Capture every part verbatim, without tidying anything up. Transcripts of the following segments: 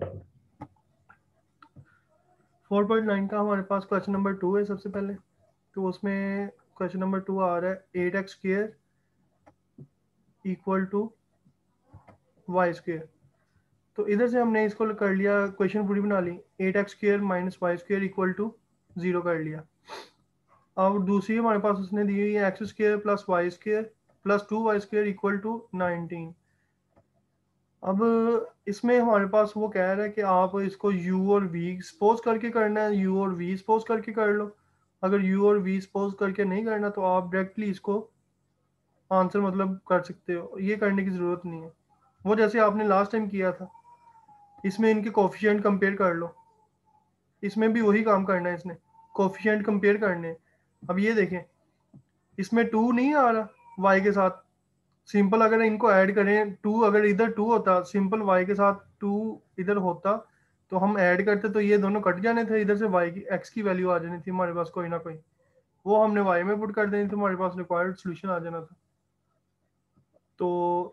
Four point nine का हमारे पास question number to है सबसे पहले। तो उसमें क्वेश्चन नंबर टू आ रहा है eight x square equal to y square. तो इधर से हमने इसको कर लिया, क्वेश्चन पूरी बना ली। Eight x square minus y square equal to zero कर लिया। अब दूसरी हमारे पास उसने दी हुई है x square plus y square plus two y square equal to nineteen. अब इसमें हमारे पास वो कह रहा है कि आप इसको u और v सपोज करके करना है, u और v सपोज करके कर लो। अगर u और v सपोज करके नहीं करना तो आप डायरेक्टली इसको आंसर मतलब कर सकते हो, ये करने की ज़रूरत नहीं है। वो जैसे आपने लास्ट टाइम किया था, इसमें इनके कोफिशिएंट कंपेयर कर लो। इसमें भी वही काम करना है, इसने कोफिशिएंट कंपेयर करने हैं। अब ये देखें, इसमें टू नहीं आ रहा y के साथ। सिंपल अगर इनको ऐड करें, टू अगर इधर टू होता, सिंपल y के साथ टू इधर होता तो हम ऐड करते तो ये दोनों कट जाने थे, इधर से y की x की वैल्यू आ जानी थी हमारे पास कोई ना कोई, वो हमने y में पुट कर देनी थी, हमारे पास रिक्वायर्ड सोल्यूशन आ जाना था। तो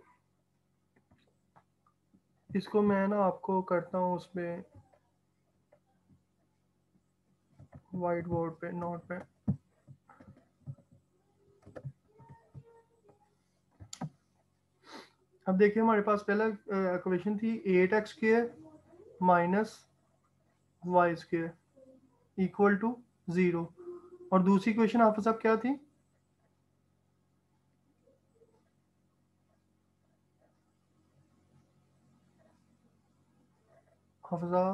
इसको मैं ना आपको करता हूँ उसमें वाइट बोर्ड पे, नोट पे। अब देखिए हमारे पास पहला इक्वेशन थी eight x square minus y square equal to zero, और दूसरी क्वेश्चन आपके साथ क्या थी? Hafza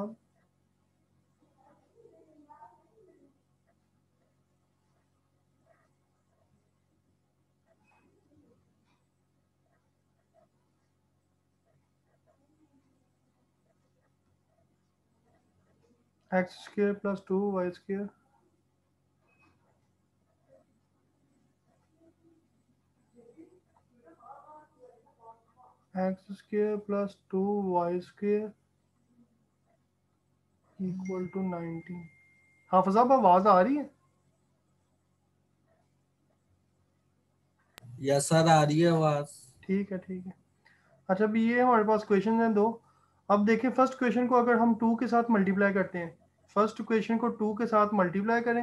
x square plus two y square x square plus two y square equal to nineteen. Hafiza अब आवाज आ रही है? यस सर, आ रही है आवाज। ठीक है ठीक है। अच्छा, अभी ये हमारे पास क्वेश्चन है दो। अब देखिए फर्स्ट क्वेश्चन को अगर हम टू के साथ मल्टीप्लाई करते हैं, फर्स्ट क्वेश्चन को टू के साथ मल्टीप्लाई करें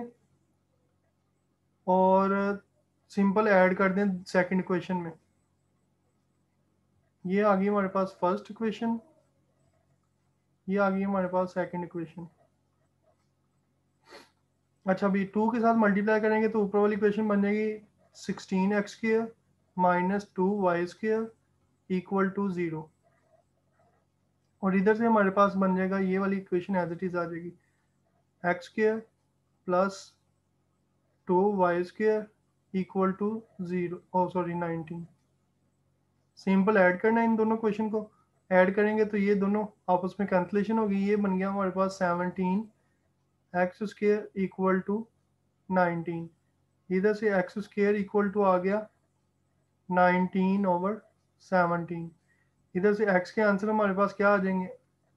और सिंपल ऐड कर दें सेकंड क्वेश्चन में। ये आ गई हमारे पास फर्स्ट इक्वेशन, ये आ गई हमारे पास सेकंड इक्वेशन। अच्छा, अभी टू के साथ मल्टीप्लाई करेंगे तो ऊपर वाली इक्वेशन बन जाएगी sixteen x square minus two y square equal to zero, और इधर से हमारे पास बन जाएगा ये वाली इक्वेशन एज इट इज़ आ जाएगी x square plus two y square equal to zero, oh sorry nineteen. Simple add करना है इन दोनों क्वेश्चन को, ऐड करेंगे तो ये दोनों आपस में कैंसलेशन होगी। ये बन गया हमारे पास seventeen x square equal to nineteen. इधर से एक्स स्क्र इक्वल टू आ गया नाइनटीन ओवर सेवनटीन। इधर से एक्स के आंसर हमारे पास क्या आ जाएंगे?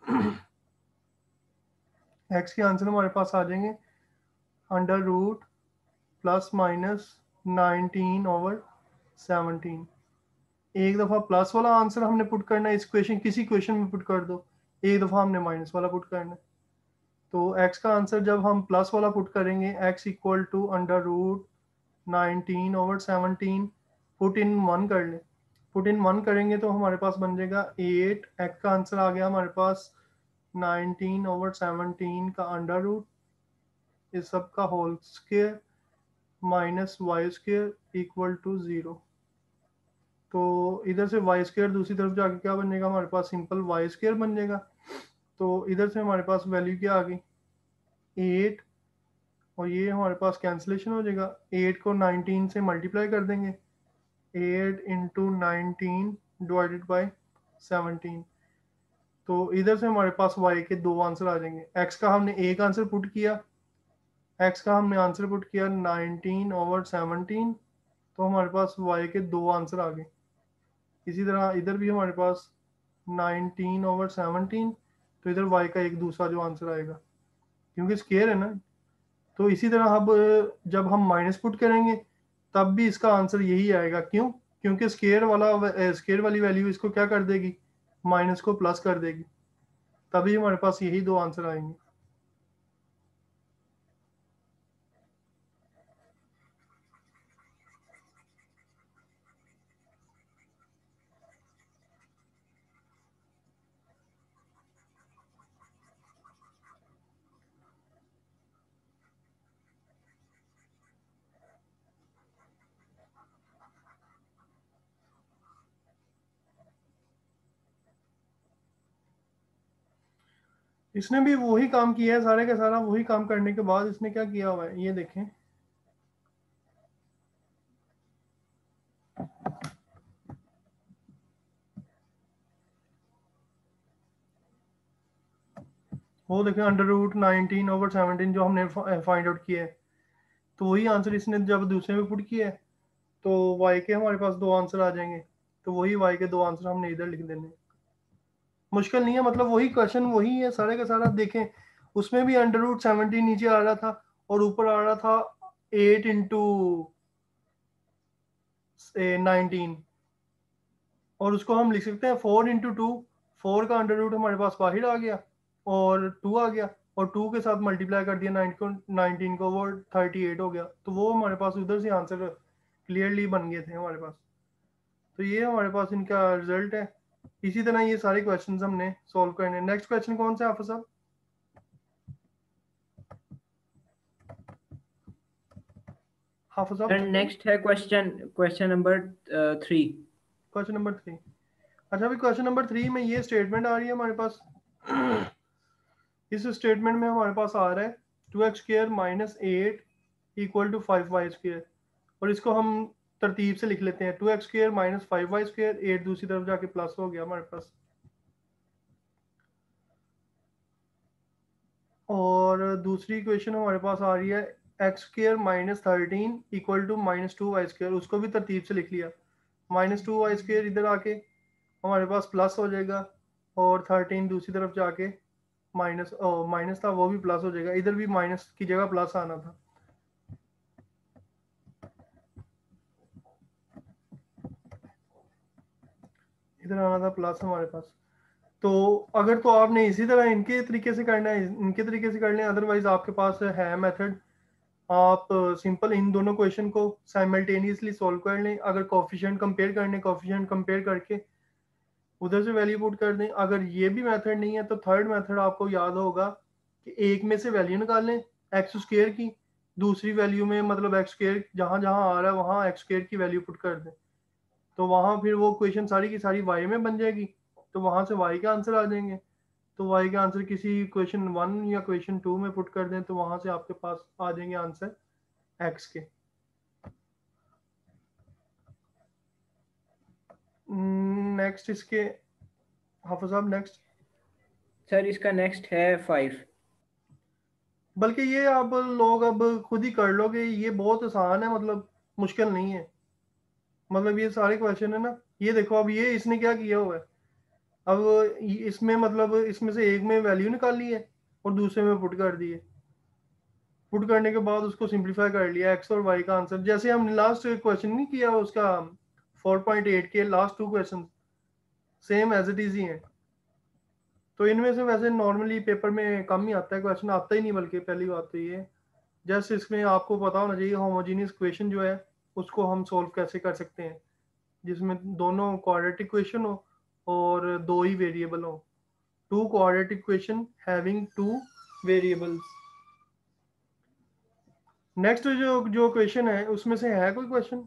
एक्स के आंसर हमारे पास आ जाएंगे under root plus minus nineteen over seventeen. एक दफ़ा प्लस वाला आंसर हमने पुट करना है इस क्वेश्चन, किसी क्वेश्चन में पुट कर दो, एक दफ़ा हमने माइनस वाला पुट करना है। तो x का आंसर जब हम प्लस वाला पुट करेंगे, x equal to under root nineteen over seventeen, put in one कर लें। पुट इन वन करेंगे तो हमारे पास बन जाएगा एट। x का आंसर आ गया हमारे पास नाइनटीन ओवर सेवनटीन का अंडर रूट इस सब का whole square minus y square equal to zero. तो इधर से वाई स्क्वायर दूसरी तरफ जाके क्या बन जाएगा हमारे पास? सिंपल वाई स्क्वायर बन जाएगा। तो इधर से हमारे पास वैल्यू क्या आ गई? एट, और ये हमारे पास कैंसिलेशन हो जाएगा। एट को नाइनटीन से मल्टीप्लाई कर देंगे, eight into nineteen divided by seventeen. तो इधर से हमारे पास y के दो आंसर आ जाएंगे। x का हमने एक आंसर पुट किया, x का हमने आंसर पुट किया नाइनटीन ओवर सेवनटीन, तो हमारे पास y के दो आंसर आ गए। इसी तरह इधर भी हमारे पास नाइनटीन ओवर सेवनटीन, तो इधर y का एक दूसरा जो आंसर आएगा, क्योंकि स्केयर है ना। तो इसी तरह अब जब हम माइनस पुट करेंगे तब भी इसका आंसर यही आएगा। क्यों? क्योंकि स्केयर वाला स्केयर वाली वैल्यू इसको क्या कर देगी? माइनस को प्लस कर देगी। तभी हमारे पास यही दो आंसर आएंगे। इसने भी वही काम किया है, सारे का सारा वही काम करने के बाद इसने क्या किया हुआ है ये देखें। वो देखें under root nineteen over seventeen जो हमने फाइंड आउट किया है, तो वही आंसर इसने जब दूसरे में पुट किया है तो वाई के हमारे पास दो आंसर आ जाएंगे। तो वही वाई के दो आंसर हमने इधर लिख देने। मुश्किल नहीं है, मतलब वही क्वेश्चन वही है सारे का सारा। देखें उसमें भी अंडर रूट सेवनटीन नीचे आ रहा था और ऊपर आ रहा था एट इंटू नाइनटीन, और उसको हम लिख सकते हैं फोर इंटू टू। फोर का अंडर रूट हमारे पास बाहर आ गया और टू आ गया, और टू के साथ मल्टीप्लाई कर दिया नाइन को नाइनटीन को, वो थर्टी एट हो गया। तो वो हमारे पास उधर से आंसर क्लियरली बन गए थे हमारे पास। तो ये हमारे पास इनका रिजल्ट है। इसी तरह ये सारे क्वेश्चंस हमने सॉल्व करने। नेक्स्ट क्वेश्चन कौन सा है हाफिज साहब? हाफिज साहब नेक्स्ट है question question number three. Question number three. अच्छा, अभी क्वेश्चन नंबर थ्री में ये स्टेटमेंट आ रही है हमारे पास। इस स्टेटमेंट में हमारे पास आ रहा है two x square minus eight equal to five y square, और इसको हम तरतीब से लिख लेते हैं। Two x square minus five y square, eight दूसरी तरफ जाके प्लस हो गया हमारे पास। और दूसरी इक्वेशन हमारे पास आ रही है x square minus thirteen equal to minus two y square, उसको भी तरतीब से लिख लिया। माइनस टू वाई स्क्र इधर आके हमारे पास प्लस हो जाएगा, और थर्टीन दूसरी तरफ जाके माइनस माइनस था वो भी प्लस हो जाएगा। इधर भी माइनस की जगह प्लस आना था। इधर आना था प्लस हमारे पास। तो अगर तो आपने इसी तरह इनके तरीके से करना है, इनके तरीके से कर लें, अदरवाइज आपके पास है मेथड। आप सिंपल इन दोनों क्वेश्चन को साइमल्टेनियसली सॉल्व कर लें। अगर कोफिशिएंट कंपेयर करने, कोफिशिएंट कंपेयर करके उधर से वैल्यू पुट कर दें। अगर ये भी मेथड नहीं है तो थर्ड मेथड आपको याद होगा कि एक में से वैल्यू निकाल लें एक्स स्क्र की, दूसरी वैल्यू में मतलब एक्स स्क्र जहाँ जहाँ आ रहा है वहाँ एक्स स्क्र की वैल्यू पुट कर दें। तो वहाँ फिर वो क्वेश्चन सारी की सारी वाई में बन जाएगी, तो वहाँ से वाई के आंसर आ जाएंगे। तो वाई के आंसर किसी क्वेश्चन वन या क्वेश्चन टू में पुट कर दें तो वहाँ से आपके पास आ जाएंगे आंसर एक्स के। नेक्स्ट इसके हाफिज साहब नेक्स्ट। सर इसका नेक्स्ट है फाइव। बल्कि ये अब लोग अब खुद ही कर लोगे, ये बहुत आसान है, मतलब मुश्किल नहीं है। मतलब ये सारे क्वेश्चन है ना, ये देखो अब ये इसने क्या किया हुआ है। अब इसमें मतलब इसमें से एक में वैल्यू निकाली है और दूसरे में पुट कर दी है। पुट करने के बाद उसको सिंप्लीफाई कर लिया, एक्स और वाई का आंसर जैसे हमने लास्ट क्वेश्चन नहीं किया उसका फोर पॉइंट एट के last two question same as it is ही हैं। तो इनमें से वैसे नॉर्मली पेपर में कम ही आता है, क्वेश्चन आता ही नहीं, बल्कि पहली बात तो ये है। जस्ट इसमें आपको पता होना चाहिए होमोजीनियस क्वेश्चन जो है उसको हम सॉल्व कैसे कर सकते हैं, जिसमें दोनों क्वाड्रेटिक क्वेश्चन हो और दो ही वेरिएबल हो। Two quadratic question having two variables. Next जो जो क्वेश्चन है उसमें से है कोई क्वेश्चन?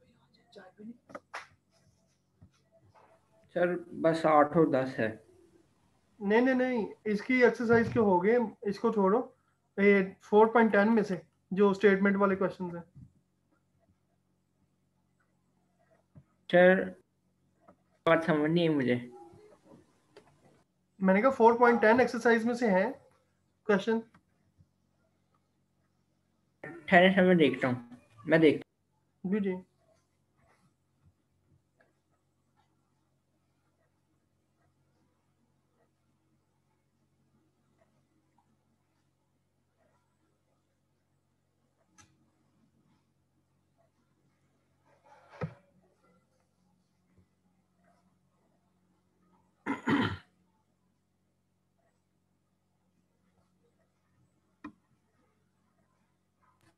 सर बस आठ और दस है। नहीं नहीं नहीं, इसकी एक्सरसाइज के हो गए, इसको छोड़ो। ये फोर पॉइंट टेन में से जो स्टेटमेंट वाले क्वेश्चन हैं। सर बात समझ नहीं है मुझे। मैंने कहा फोर पॉइंट टेन एक्सरसाइज में से है क्वेश्चन। ठहरे सर मैं देखता हूँ, मैं देख जी जी।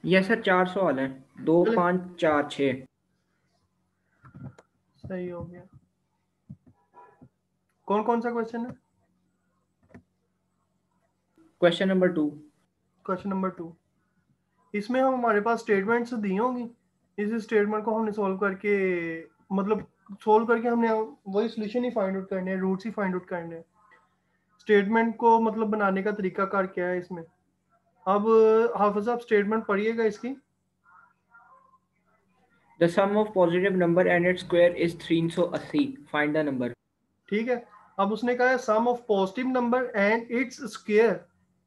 यस सर, चार सवाल हैं, दो चले पाँच चार छः। सही हो गया। कौन कौन सा क्वेश्चन है? Question number two. Question number two, इसमें हम हमारे पास स्टेटमेंट्स दी होंगी, इस स्टेटमेंट को हमने सॉल्व करके, मतलब सॉल्व करके हमने वही सोल्यूशन ही फाइंड आउट करने हैं, रूट्स ही फाइंड आउट करने हैं। स्टेटमेंट को मतलब बनाने का तरीका कार क्या है इसमें? अब हाफिज साहब स्टेटमेंट पढ़िएगा इसकी। The sum of positive number and its square is तीन सौ अस्सी, फाइंड द नंबर। ठीक है, अब उसने कहा है sum of positive number and its square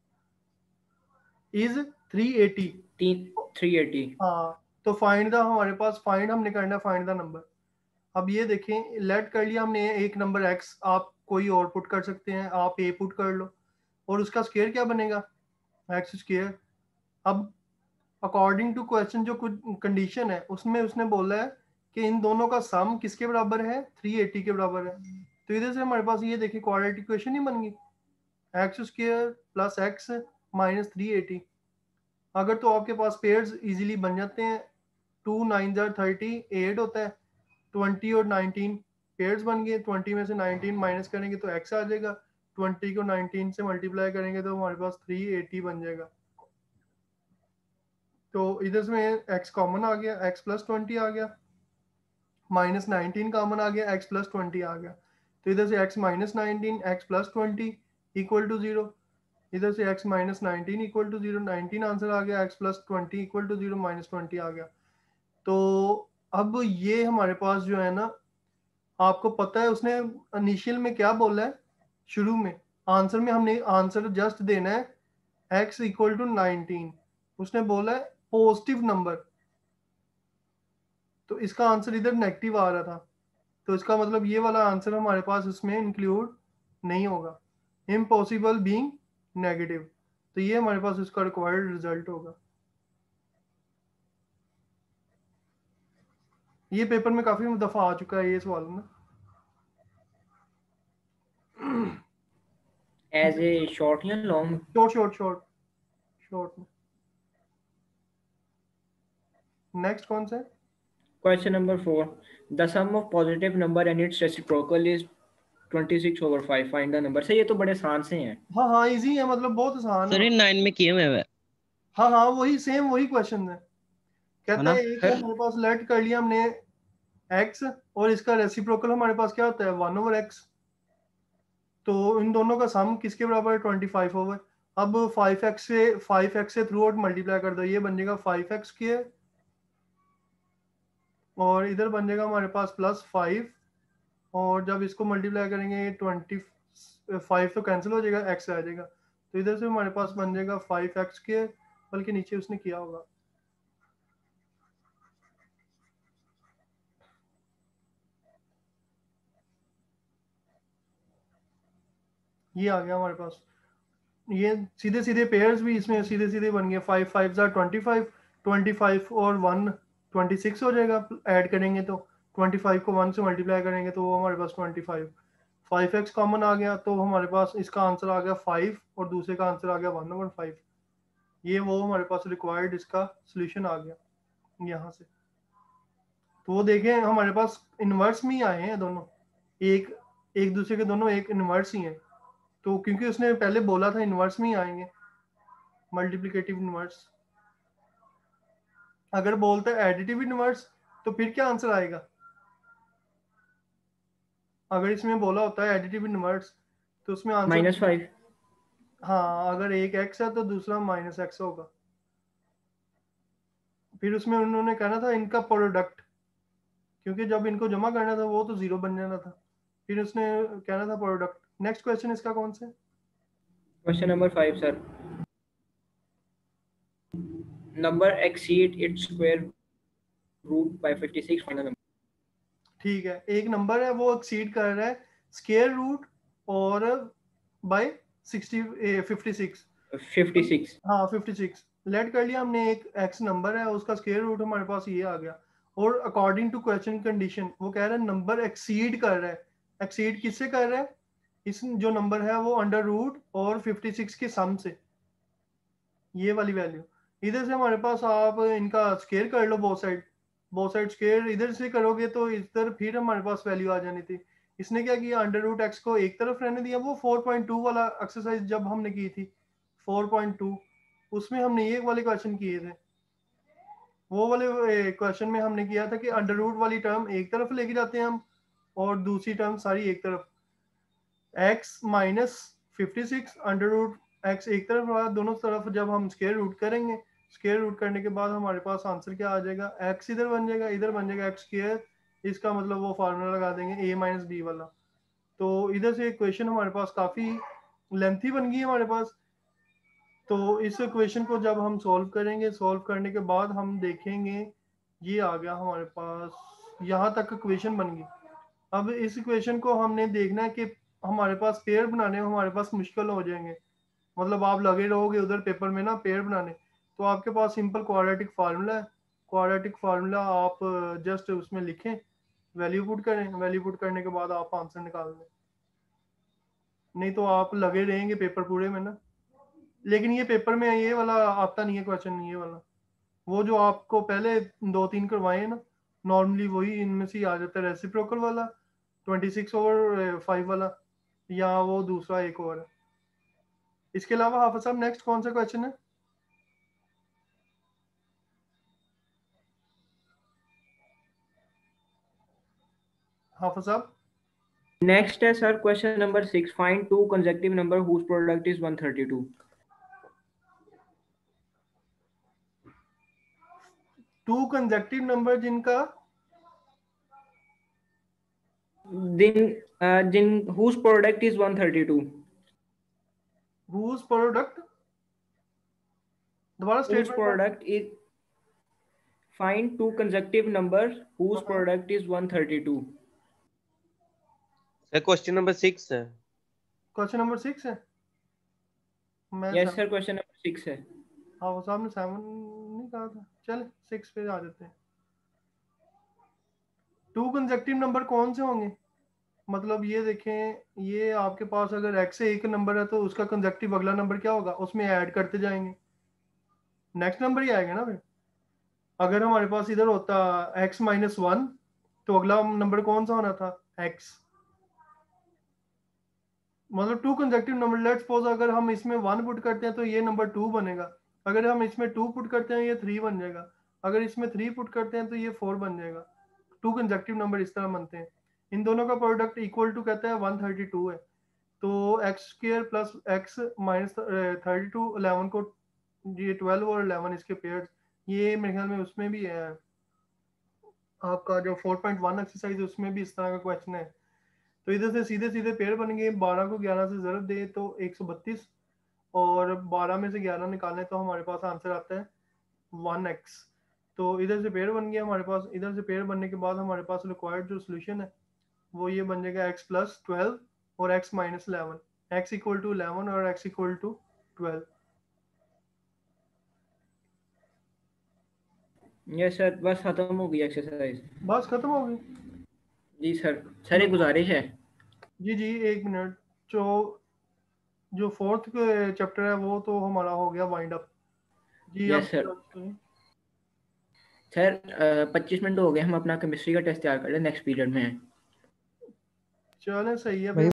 is three eighty. तीन थ्री एटी। हाँ, तो फाइंड द, हमारे पास फाइंड हमने करना है फाइंड द नंबर। अब ये देखें, लेट कर लिया हमने एक नंबर x, आप कोई और पुट कर सकते हैं, आप a पुट कर लो, और उसका स्क्वायर क्या बनेगा? X square. अब अकॉर्डिंग टू क्वेश्चन जो कुछ कंडीशन है उसमें उसने बोला है कि इन दोनों का सम किसके बराबर है? थ्री एटी के बराबर है। तो इधर से हमारे पास ये देखिए क्वाड्रेटिक इक्वेशन ही बन गई, x square plus x minus three eighty. अगर तो आपके पास पेयर्स इजीली बन जाते हैं, टू नाइन जार थर्टी, एट होता है, ट्वेंटी और नाइनटीन पेयर्स बन गए, ट्वेंटी में से नाइनटीन माइनस करेंगे तो एक्स आ जाएगा, ट्वेंटी को नाइनटीन से मल्टीप्लाई करेंगे तो हमारे पास थ्री एटी बन जाएगा। तो इधर से x कॉमन आ गया, x प्लस ट्वेंटी आ गया, माइनस नाइनटीन कॉमन आ गया, x प्लस ट्वेंटी आ गया। तो इधर से x minus nineteen, x plus twenty equal to zero, इधर से x minus nineteen equal to zero, nineteen answer आ गया, x plus twenty equal to zero, minus twenty आ गया। तो अब ये हमारे पास जो है ना, आपको पता है उसने इनिशियल में क्या बोला है? शुरू में आंसर में हमने आंसर जस्ट देना है x इक्वल टू नाइनटीन, उसने बोला है पॉजिटिव नंबर, तो इसका आंसर इधर नेगेटिव आ रहा था, तो इसका मतलब ये वाला आंसर हमारे पास इसमें इंक्लूड नहीं होगा, इम्पॉसिबल बीइंग नेगेटिव। तो ये हमारे पास इसका रिक्वायर्ड रिजल्ट होगा। ये पेपर में काफी दफा आ चुका है ये सवाल ना। एज ए शॉर्ट या long? Short short short short में। नेक्स्ट कौन सा है? Question number four. The sum of positive number and its reciprocal is twenty six over five, find the number. Sir ये तो बड़े आसान से हैं। हाँ हाँ इजी है, मतलब बहुत आसान है सर ये मतलब। नाइन में किए हुए हैं हाँ हाँ वही सेम वही क्वेश्चन है। है कहता ना? है एक है सर हमारे पास, लेट कर लिया हमने x, और इसका रेसिप्रोकल हमारे पास क्या होता है? One over x. तो इन दोनों का सम किसके बराबर है? Twenty five over. अब फाइव एक्स से फाइव एक्स से थ्रू आउट मल्टीप्लाई कर दो, ये बन जाएगा फाइव एक्स स्क्वायर, और इधर बन जाएगा हमारे पास प्लस फाइव, और जब इसको मल्टीप्लाई करेंगे ट्वेंटी फाइव तो कैंसिल हो जाएगा, एक्स आ जाएगा, तो इधर से हमारे पास बन जाएगा फाइव एक्स स्क्वायर, बल्कि नीचे उसने किया होगा, ये आ गया हमारे पास। ये सीधे सीधे पेयर्स भी इसमें सीधे सीधे बन गए, फाइव फाइव जार ट्वेंटी फाइव, ट्वेंटी फाइव और वन ट्वेंटी सिक्स हो जाएगा ऐड करेंगे तो, ट्वेंटी फाइव को वन से मल्टीप्लाई करेंगे तो वो हमारे पास twenty five, five x common आ गया, तो हमारे पास इसका आंसर आ गया फाइव, और दूसरे का आंसर आ गया वन ओवर फाइव। ये वो हमारे पास रिक्वायर्ड इसका सोल्यूशन आ गया यहाँ से। तो वो देखें हमारे पास इन्वर्स में ही आए हैं दोनों, एक एक दूसरे के दोनों एक इन्वर्स ही हैं, तो क्योंकि उसने पहले बोला था इन्वर्स में ही आएंगे, मल्टीप्लिकेटिव इनवर्स। अगर बोलते हैं एडिटिव इनवर्स तो फिर क्या आंसर आएगा? अगर इसमें बोला होता है एडिटिव इनवर्स तो उसमें आंसर, माइनस फाइव। हाँ अगर एक एक्स है तो दूसरा माइनस एक्स होगा। फिर उसमें उन्होंने कहना था इनका प्रोडक्ट, क्योंकि जब इनको जमा करना था वो तो जीरो बन जाना था, फिर उसने कहना था प्रोडक्ट। नेक्स्ट क्वेश्चन इसका कौन सा है? Question number five sir. Number exceed its square root by fifty six, find the number. ठीक है, एक नंबर है वो एक्सीड कर रहा है स्क्वायर रूट और by sixty fifty six. Fifty six. हाँ फिफ्टी सिक्स लेट कर लिया हमने, एक एक्स नंबर है उसका स्क्वायर रूट हमारे पास ये आ गया, और अकॉर्डिंग टू क्वेश्चन कंडीशन वो कह रहा है नंबर एक्सीड कर रहा है। एक्सीड किससे कर रहा है? इस जो नंबर है वो अंडर रूट और फिफ्टी सिक्स के सम से, ये वाली वैल्यू। इधर से हमारे पास आप इनका स्केयर कर लो, both side both side square इधर से करोगे तो इधर फिर हमारे पास वैल्यू आ जानी थी। इसने क्या किया, अंडर रूट एक्स को एक तरफ रहने दिया। वो फोर पॉइंट टू वाला एक्सरसाइज जब हमने की थी फोर पॉइंट टू, उसमें हमने ये वाले क्वेश्चन किए थे। वो वाले क्वेश्चन में हमने किया था कि अंडर रूट वाली टर्म एक तरफ लेके जाते हैं हम और दूसरी टर्म सारी एक तरफ। X minus fifty six under root x एक तरफ रहा, दोनों तरफ जब हम स्केयर रूट करेंगे, स्केयर रूट करने के बाद हमारे पास आंसर क्या आ जाएगा, एक्स इधर बन जाएगा, इधर बन जाएगा एक्स स्केयर। इसका मतलब वो फार्मूला लगा देंगे ए माइनस बी वाला। तो इधर से क्वेश्चन हमारे पास काफ़ी लेंथी बन गई है हमारे पास। तो इस क्वेश्चन को जब हम सॉल्व करेंगे, सॉल्व करने के बाद हम देखेंगे ये आ गया हमारे पास, यहाँ तक क्वेश्चन बन गई। अब इस इक्वेशन को हमने देखना है कि हमारे पास पेयर बनाने में हमारे पास मुश्किल हो जाएंगे। मतलब आप लगे रहोगे उधर पेपर में ना पेयर बनाने, तो आपके पास सिंपल क्वाड्रेटिक फार्मूला है। क्वाड्रेटिक फार्मूला आप जस्ट उसमें लिखें, वैल्यू पुट करें, वैल्यू पुट करने के बाद आप आंसर निकाल दें। नहीं तो आप लगे रहेंगे पेपर पूरे में ना। लेकिन ये पेपर में ये वाला आता नहीं है क्वेश्चन, ये वाला वो जो आपको पहले दो तीन करवाए हैं ना, नॉर्मली वही इनमें से ही आ जाता है। रेसिप्रोकल वाला ट्वेंटी सिक्स ओवर फाइव वाला, या वो दूसरा एक और है। इसके अलावा हाफिज साहब नेक्स्ट कौन सा क्वेश्चन है? हाफिज साहब नेक्स्ट है sir question number six, find two consecutive number whose product is one thirty two. Two consecutive number जिनका दिन जिन whose product is one thirty two. Whose product, दोबारा whose स्टेटमेंट का। product is find two consecutive numbers whose हाँ, product is one thirty-two। Sir question number six है। Question number six है। मैं yes seven, sir question number six है। हाफिज साहब ने seven नहीं कहा था, चल सिक्स पे आ जाते हैं। टू कंसेक्टिव नंबर कौन से होंगे? मतलब ये देखें, ये आपके पास अगर x से एक नंबर है तो उसका कंसेक्टिव अगला नंबर क्या होगा, उसमें ऐड करते जाएंगे, नेक्स्ट नंबर ही आएगा ना फिर। अगर हमारे पास इधर होता x माइनस वन, तो अगला नंबर कौन सा होना था, x। मतलब two consecutive number, let's suppose अगर हम इसमें वन पुट करते हैं तो ये नंबर टू बनेगा। अगर हम इसमें टू पुट करते हैं ये थ्री बन जाएगा। अगर इसमें थ्री पुट करते हैं तो ये फोर बन जाएगा। टू कंसेक्टिव नंबर इस तरह बनते हैं। इन दोनों का प्रोडक्ट इक्वल टू कहता है वन थर्टी टू है। तो x square plus x minus thirty two, eleven को ये ट्वेल्व और अलेवन इसके पेयर्स, ये मेरे ख्याल में उसमें भी है आपका जो फोर पॉइंट वन एक्सरसाइज, उसमें भी इस तरह का क्वेश्चन है। तो इधर से सीधे सीधे पेयर बन गए। बारह को ग्यारह से ज़रब दे तो एक सौ बत्तीस, और बारह में से ग्यारह निकालें तो हमारे पास आंसर आता है वन एक्स। तो इधर से पेयर बन गया हमारे पास। इधर से पेयर बनने के बाद हमारे पास रिक्वायर्ड जो सोल्यूशन है वो ये बन जाएगा एक्स प्लस ट्वेल्व और x minus eleven, x equal to eleven और x equal to twelve. Yes sir बस खत्म हो गई एक्सरसाइज। बस खत्म हो गई। जी सर, सर एक गुजारिश है। जी जी एक मिनट, जो जो फोर्थ चैप्टर है वो तो हमारा हो गया वाइंड अप। जी अब यस सर। सर पच्चीस मिनट हो गए, हम अपना केमिस्ट्री का टेस्ट तैयार कर रहे हैं, नेक्स्ट पीरियड में है। चलें सही है।